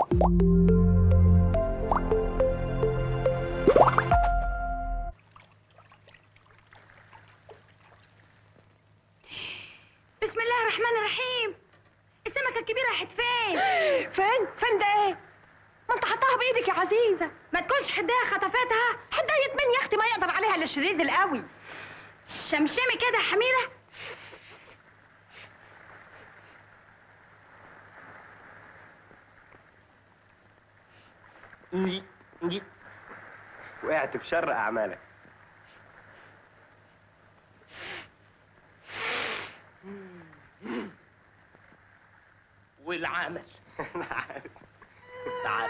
بسم الله الرحمن الرحيم. السمكة الكبيرة راحت فين؟ فين ده ايه؟ ما انت حطاها بايدك يا عزيزة. ما تكونش حداها خطفتها. حداية مين يا اختي؟ ما يقدر عليها الا الشريد القوي. شمشمي كده يا حميدة. وقعت في شر اعمالك. والعمل. انا عارف. تعال.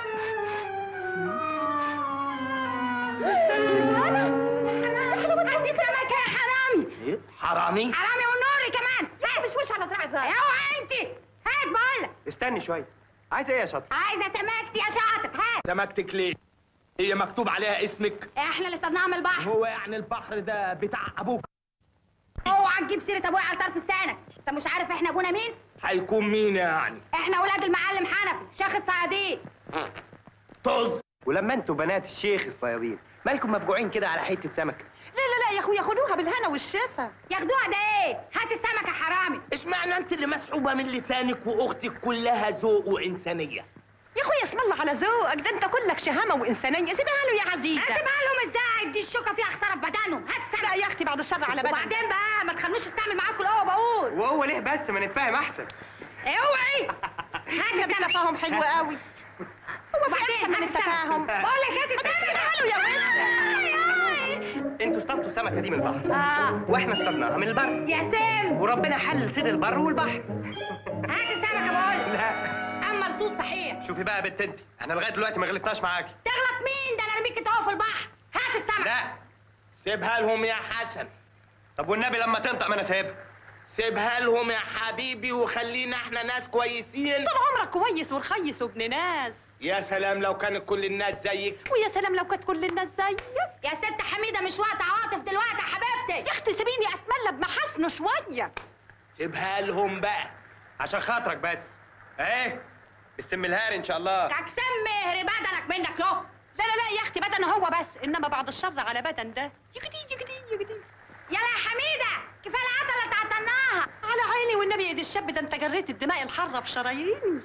عندي سمكة يا حرامي. ايه؟ حرامي؟ حرامي والنوري كمان. لا مش على دراعي زي. اوعى انت. هات بقولك. استني شويه. عايزه ايه يا شاطر؟ عايزة سمكتي يا شاطر. هات. سمكتك ليه؟ هي مكتوب عليها اسمك؟ احنا اللي صدناها من البحر. هو يعني البحر ده بتاع ابوك؟ اوعى تجيب سيرة ابويا على طرف لسانك. انت مش عارف احنا ابونا مين؟ هيكون مين يعني؟ احنا اولاد المعلم حنفي شيخ الصيادين. طز. ولما انتوا بنات الشيخ الصيادين مالكم مفجوعين كده على حته سمكه؟ لا يا اخويا، خدوها بالهنا والشفا. ياخدوها ده ايه؟ هات السمكة حرامي. اشمعنى انت اللي مسحوبه من لسانك واختك كلها ذوق وانسانيه؟ يا اخويا اسم الله على ذوقك، ده انت كلك شهامه وانسانيه. سيبها له يا عزيزه. اسيبها لهم ازاي؟ دي الشوكة فيها خسارة في بدنهم. هات لا السمكة. يا اختي بعد الشر على بدنك. وبعدين بقى ما تخلوش استعمل معاكم القوة بقول. وهو ليه بس؟ ما نتفاهم احسن. اوعي. هات يا السمكة. تفاهم حلو قوي. هو في احسن من التفاهم؟ بقول لك هات السمكة. يا بنت. انتوا اصطادتوا السمكه دي من البحر واحنا اصطادناها من البر، يا سام. وربنا حلل صيد البر والبحر. هات السمكة بقول. لا اما لصوص صحيح. شوفي بقى يا بنت انت، احنا لغايه دلوقتي ما غلطناش معاكي. تغلط مين؟ ده انا ارميك تقف في البحر. هات السمكة. لا. سيبها لهم يا حسن. طب والنبي لما تنطق ما انا سايبها. سيبها لهم يا حبيبي وخلينا احنا ناس كويسين. طول عمرك كويس ورخيص وابن ناس. يا سلام لو كانت كل الناس زيك. ويا سلام لو كانت كل الناس زيك. يا ست حميدة مش وقت عواطف دلوقتي يا حبيبتي. يا اختي سيبيني اتملى بمحاسنه شويه. سيبها لهم بقى. عشان خاطرك بس. اهي بالسم الهاري ان شاء الله. كاكسم مهري بدنك منك يو. لا يا اختي بدن هو بس، انما بعد الشر على بدن ده. يجدي. يلا يا حميدة كفاية العضلة اللي تعطلناها. على عيني والنبي يا دي الشاب، ده انت جريت الدماء الحاره في شراييني.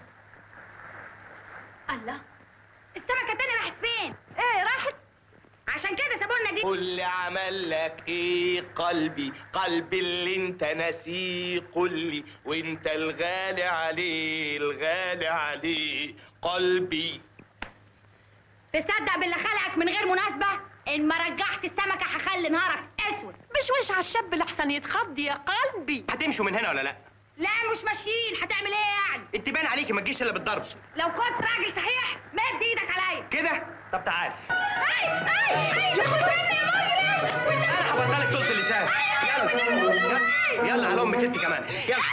الله. السمكة التانية راحت فين؟ ايه راحت؟ عشان كده سابولنا دي. قول لي عمل لك ايه قلبي اللي انت ناسيه، قول لي وانت الغالي عليه قلبي. تصدق باللي خلقك من غير مناسبة؟ ان ما رجعت السمكة هخلي نهارك اسود. بشوش على الشاب لحسن يتخض يا قلبي. هتمشوا من هنا ولا لا؟ لا مش ماشيين. هتعمل ايه يعني؟ انت باين عليكي ما تجيش الا بالضرب. لو كنت راجل صحيح مد ايدك عليا كده؟ طب تعالي. يا خدني يا مجرم. انا هبطلك طولة اللسان. يلا على امك انت كمان. يلا.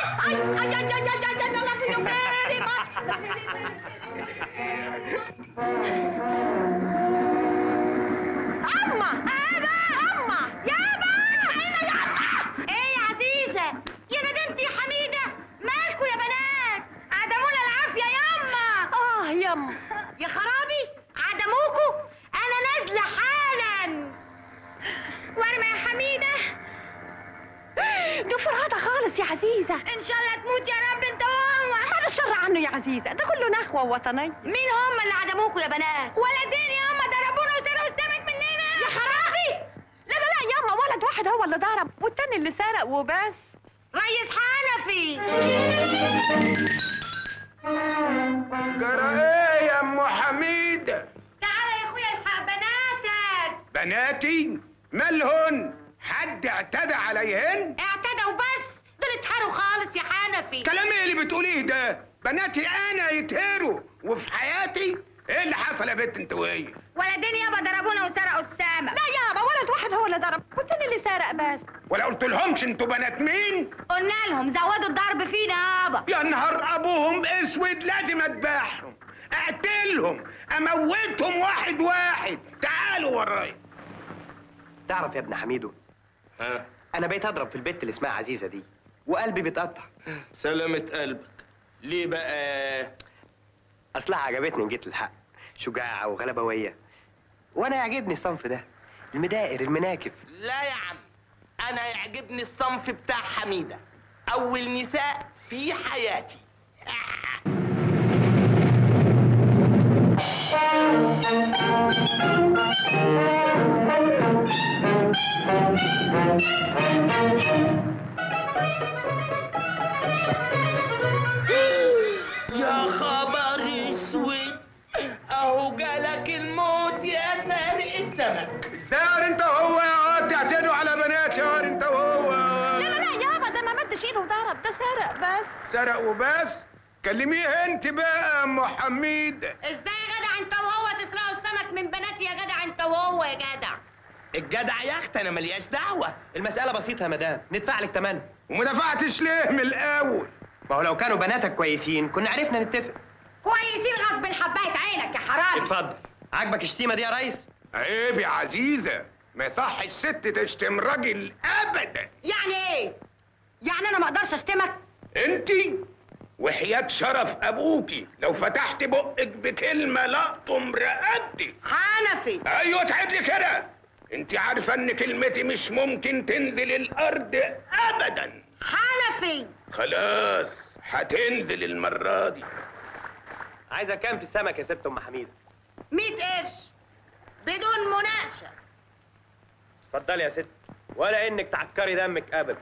اما يابا ايه يا عزيزة؟ يا ندمت يا حميدة. مالكوا يا بنات؟ عدمونا العافية ياما. يما يا خرابي عدموكوا. انا نازلة حالا. وارمى يا حميدة. دي فرهدة خالص يا عزيزة. ان شاء الله تموت يا رب انت وهو. بعد الشر عنه يا عزيزة، ده كله نخوة وطنية. مين هم اللي عدموكوا يا بنات؟ ولدين ياما ضربونا وسرقوا السمك مننا. يا خرابي. لا ياما، ولد واحد هو اللي ضرب والتاني اللي سرق وبس. ريس حنفي. جرى ايه يا ام حميده؟ تعالى يا اخويا الحق بناتك. بناتي مالهن؟ حد اعتدى عليهن؟ اعتدى وبس. دول اتحروا خالص يا حنفي. كلام ايه اللي بتقوليه ده؟ بناتي انا يتهروا وفي حياتي؟ ايه اللي حصل يا بنت انت وهي؟ ولدين يابا ضربونا وسرقوا السمك. لا يابا، ولد واحد هو اللي ضرب والتاني اللي سرق بس. ولا قلت لهمش انتوا بنات مين؟ قلنا لهم زودوا الضرب فينا يابا. يا نهار ابوهم اسود، لازم اذبحهم، اقتلهم، اموتهم واحد واحد. تعالوا ورايا. تعرف يا ابن حميدو، ها؟ انا بقيت اضرب في البت اللي اسمها عزيزه دي وقلبي بيتقطع. سلامة قلبك. ليه بقى؟ اصلها عجبتني، جيت الحق، شجاعه وغلبويه، وانا يعجبني الصنف ده، المدائر المناكف. لا يا عم، انا يعجبني الصنف بتاع حميده، اول نساء في حياتي. يا خبر اسود، اهو جالك الموت يا سارق السمك. زار انت وهو يا واد، تعتدوا على بنات يا واد انت وهو. لا يابا، ده ما مدش ايده وضرب، ده سرق بس. سرق وبس؟ كلميه انت بقى يا ام حميد. ازاي يا جدع انت وهو تسرقوا السمك من بناتي يا جدع انت وهو يا جدع؟ الجدع يا اخت انا ملياش دعوه. المساله بسيطه يا مدام، ندفع لك تمنها. وما دفعتش ليه من الاول؟ ما هو لو كانوا بناتك كويسين كنا عرفنا نتفق. كويسين غصب حبايه عينك يا حرامي. اتفضل. عاجبك الشتيمه دي يا ريس؟ عيب يا عزيزه، ما يصحش الست تشتم راجل ابدا. يعني ايه؟ يعني انا ما اقدرش اشتمك؟ انت وحياة شرف ابوكي لو فتحت بقك بكلمه لقطم رقبتي. حنفي. ايوه تعد لي كده. انت عارفه ان كلمتي مش ممكن تنزل الارض ابدا. حنفي. خلاص هتنزل المره دي. عايزه كام في السمك يا ست ام حميده؟ 100 قرش بدون مناقشه. اتفضلي يا ست، ولا انك تعكري دمك ابدا.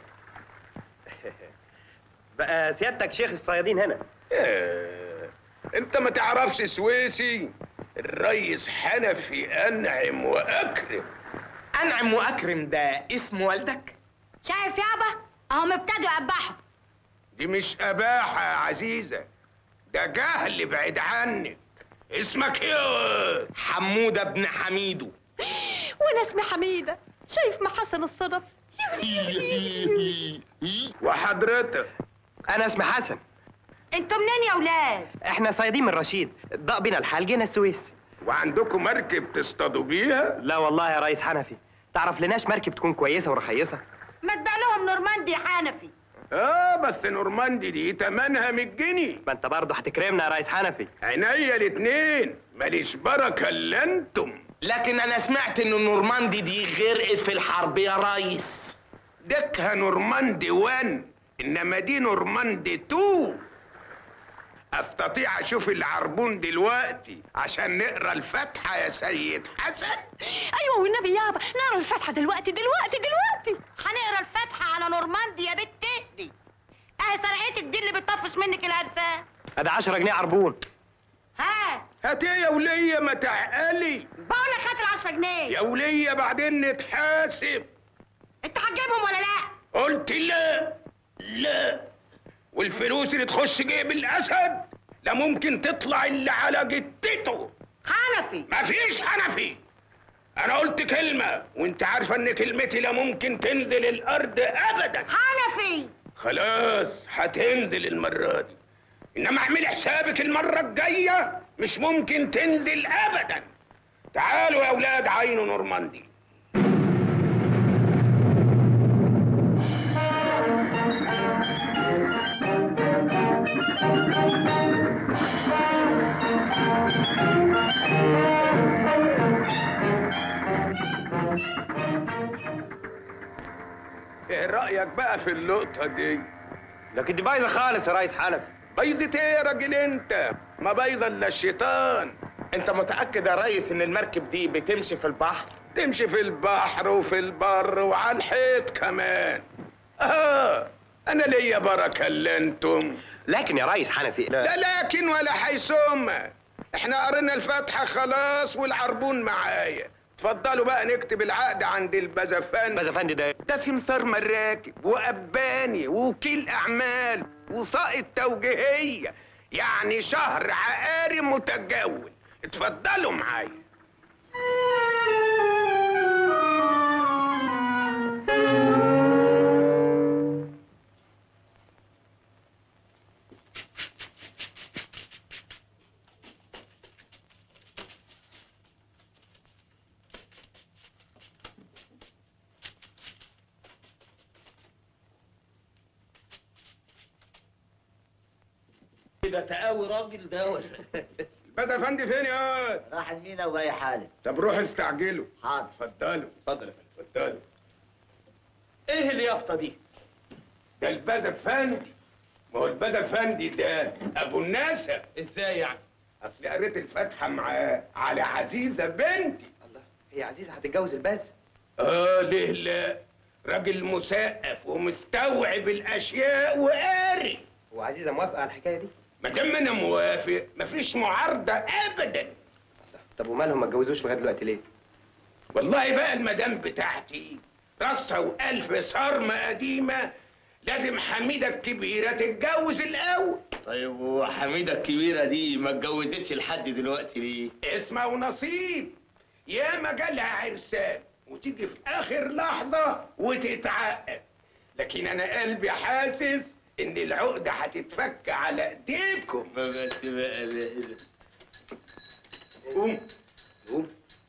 بقى سيادتك شيخ الصيادين هنا. انت ما تعرفش سويسي؟ الريس حنفي انعم واكرم. انعم واكرم ده اسم والدك؟ شايف يابا؟ اهم ابتدوا يقبحوا. دي مش اباحه يا عزيزه، ده جهل بعيد عنك. اسمك ايه؟ حموده ابن حميدو. وانا اسمي حميده. شايف محاسن الصدف؟ وحضرتك؟ انا اسمي حسن. انتوا منين يا ولاد؟ احنا صيادين من رشيد، ضاق بينا الحال جينا السويس. وعندكم مركب تصطادوا بيها؟ لا والله يا ريس حنفي، تعرف لناش مركب تكون كويسه ورخيصه. ما تبيع لهم نورماندي يا حنفي. بس نورماندي دي تمنها 100 جنيه. ما انت برضه هتكرمنا يا ريس حنفي. عينيا الاتنين، ماليش بركه الا انتم. لكن انا سمعت ان النورماندي دي غرقت في الحرب يا ريس. دكها نورماندي 1، انما دي نورماندي 2. استطيع اشوف العربون دلوقتي عشان نقرا الفاتحه يا سيد حسن؟ ايوه والنبي يابا، نقرا الفاتحه دلوقتي. هنقرا الفاتحه على نورماندي يا بت تهدي. اهي سرقتك دي اللي بتطفش منك الهرسان. ادي 10 جنيه عربون. ها هات ايه يا وليه، ما تعقلي. بقول لك هات ال 10 جنيه. يا وليه بعدين نتحاسب. انت هتجيبهم ولا لا؟ قلت لا. لا. والفلوس اللي تخش جيب الاسد لا ممكن تطلع الا على جتته. حنفي. مفيش حنفي. انا قلت كلمه وانت عارفه ان كلمتي لا ممكن تنزل الارض ابدا. حنفي. خلاص هتنزل المره دي، انما اعملي حسابك المره الجايه مش ممكن تنزل ابدا. تعالوا يا اولاد عينوا نورماندي. ايه رايك بقى في اللقطه دي؟ لكن دي بايظه خالص يا ريس حنفي. بيضة ايه يا راجل انت؟ ما بيضة الا الشيطان. انت متاكد يا ريس ان المركب دي بتمشي في البحر؟ تمشي في البحر وفي البر وعلى الحيط كمان. انا ليا بركه الا انتم. لكن يا ريس حنفي لا لكن ولا حيثم. احنا قرينا الفاتحه خلاص والعربون معايا. اتفضلوا بقى نكتب العقد عند البزفان. بزفندي ده ده سمسار مراكب وأباني ووكيل أعمال وسائط توجيهية، يعني شهر عقاري متجول. اتفضلوا معايا. ده تقاوي راجل ده ولا؟ الباشا افندي فين يا واد؟ راح المينا وجاي حالا. طب روح استعجله. حاضر. اتفضلوا. اتفضل يا فندم. اتفضلوا. ايه اليافطه دي؟ ده الباشا افندي. ما هو الباشا افندي ده ابو الناسا. ازاي يعني؟ اصل قريت الفاتحه معاه على عزيزه بنتي. الله، هي عزيزه هتتجوز الباز؟ ليه لا؟ راجل مثقف ومستوعب الاشياء وقاري. وعزيزه موافقه على الحكايه دي؟ ما دام انا موافق مفيش معارضه ابدا. طب ومالهم ما اتجوزوش لغايه دلوقتي ليه؟ والله بقى المدام بتاعتي راسها والف صارمه قديمه، لازم حميده الكبيره تتجوز الاول. طيب وحميده الكبيره دي ما اتجوزتش لحد دلوقتي ليه؟ اسمها ونصيب. ياما جالها عرسان وتيجي في اخر لحظه وتتعقد، لكن انا قلبي حاسس ان العقده هتتفك على ايديكم. بس بقى قوم قوم.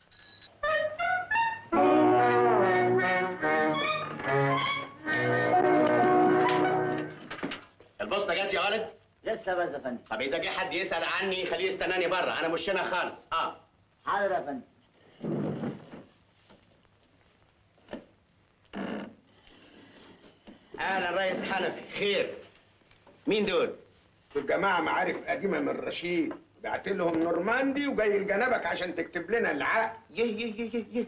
البوسطة جت يا ولد؟ لسه بس يا فندم. طب إذا جه حد يسأل عني خليه يستناني بره، أنا مش هنا خالص. حاضر يا فندم. أهلا ريس حنفي، خير. مين دول؟ دول جماعه معارف قديمه من رشيد، بعت لهم نورماندي وجاي لجنبك عشان تكتب لنا العقد. يه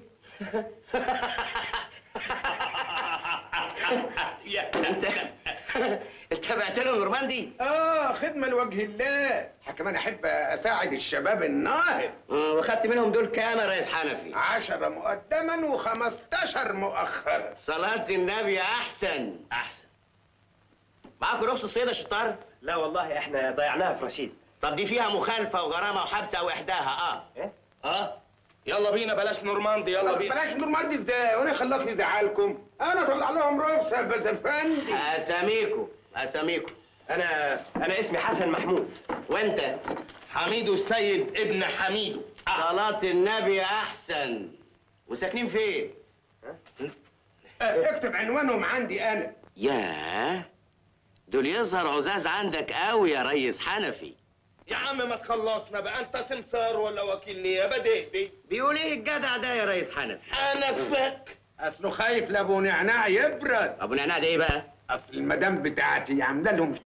انت بعت لهم نورماندي؟ خدمه لوجه الله. كمان احب اساعد الشباب الناهض. وخدت منهم دول كام يا ريس حنفي؟ 10 مقدما و15 مؤخرا. صلاة النبي أحسن. معاكوا رخصة صيد يا شطار؟ لا والله احنا ضيعناها في رشيد. طب دي فيها مخالفة وغرامة وحبس أو إحداها. ايه؟ يلا بينا بلاش نورماندي، يلا بينا. بلاش نورماندي ازاي؟ وانا خلصني يزعلكم؟ انا اطلع لهم رخصه بس افندي. أساميكوا. انا اسمي حسن محمود. وأنت؟ حميدو السيد ابن حميدو. صلاة النبي أحسن. وساكنين فين؟ اكتب عنوانهم عندي انا. ياه، دول يظهر عزاز عندك قوي يا ريس حنفي. يا عم ما تخلصنا بقى، انت سمسار ولا وكيل نيابه؟ دي بيقول ايه الجدع ده يا ريس حنفي؟ انا فك. اصله خايف لابو نعناع يبرد. ابو نعناع ده ايه بقى؟ اصل المدام بتاعتي عامله لهم